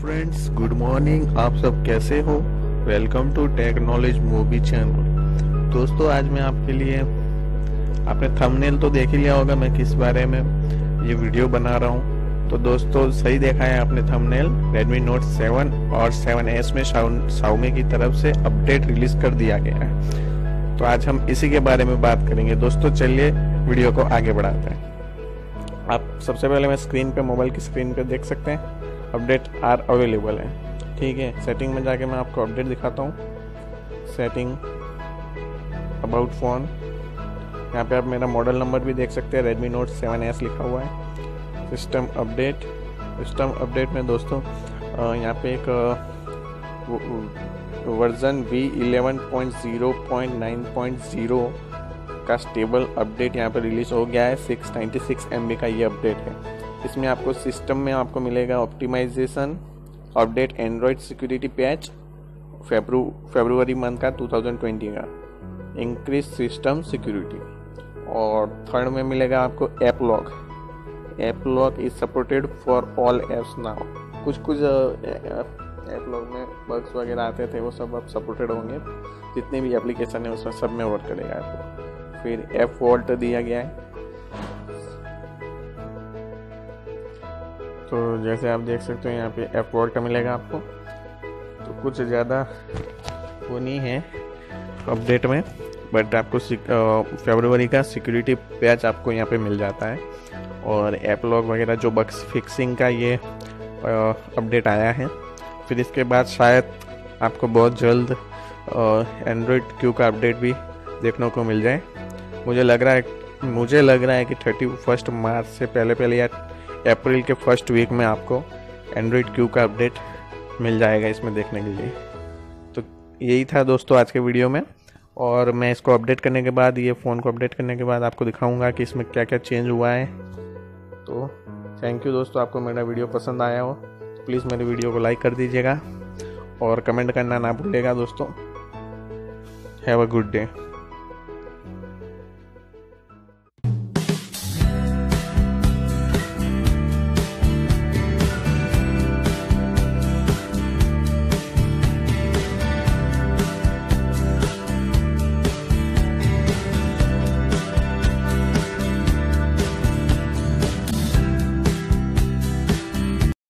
Friends, good morning. आप सब कैसे हो? Welcome to tech knowledge movie channel. दोस्तों, आज मैं आपके लिए, आपने थंबनेल तो देख ही लिया होगा मैं किस बारे में ये वीडियो बना रहा हूँ। तो दोस्तों, सही देखा है आपने थंबनेल। Redmi Note 7 और 7S में Xiaomi की तरफ से अपडेट रिलीज कर दिया गया है। तो आज हम इसी के बारे में बात करेंगे। दोस्तों, चलिए वीडियो को आगे बढ़ाते हैं। आप सबसे पहले मैं स्क्रीन पे, मोबाइल की स्क्रीन पे देख सकते हैं अपडेट आर अवेलेबल है। ठीक है, सेटिंग में जाके मैं आपको अपडेट दिखाता हूँ। सेटिंग, अबाउट फ़ोन, यहाँ पे आप मेरा मॉडल नंबर भी देख सकते हैं। Redmi Note 7S लिखा हुआ है। सिस्टम अपडेट में दोस्तों यहाँ पे एक वर्जन V11.0.9.0 का स्टेबल अपडेट यहाँ पे रिलीज हो गया है। 696 MB का ये अपडेट है। इसमें आपको सिस्टम में आपको मिलेगा optimisation update, Android security patch फरवरी मंथ का 2020 का, इंक्रीज सिस्टम सिक्योरिटी। और थर्ड में मिलेगा आपको app lock is supported for all apps now. कुछ ऐप लॉक में बग्स वगैरह आते थे, वो सब अब सपोर्टेड होंगे। जितने भी एप्लीकेशन है उसमें सब में वर्क करेगा आपको। फिर ऐप वॉल्ट दिया गया है। तो जैसे आप देख सकते हो यहाँ पे ऐप वॉल्ट का मिलेगा आपको। तो कुछ ज़्यादा वो नहीं है अपडेट में, बट आपको फरवरी का सिक्योरिटी पैच आपको यहाँ पे मिल जाता है। और ऐप लॉक वगैरह जो बग्स फिक्सिंग का ये अपडेट आया है। फिर इसके बाद शायद आपको बहुत जल्द एंड्रॉयड क्यू का अपडेट भी देखने को मिल जाए। मुझे लग रहा है कि 31 मार्च से पहले या अप्रैल के फर्स्ट वीक में आपको एंड्रॉयड क्यू का अपडेट मिल जाएगा इसमें देखने के लिए। तो यही था दोस्तों आज के वीडियो में। और मैं इसको अपडेट करने के बाद, ये फ़ोन को अपडेट करने के बाद आपको दिखाऊंगा कि इसमें क्या क्या चेंज हुआ है। तो थैंक यू दोस्तों, आपको मेरा वीडियो पसंद आया हो तो प्लीज़ मेरे वीडियो को लाइक कर दीजिएगा और कमेंट करना ना भूलिएगा दोस्तों। Have a good day.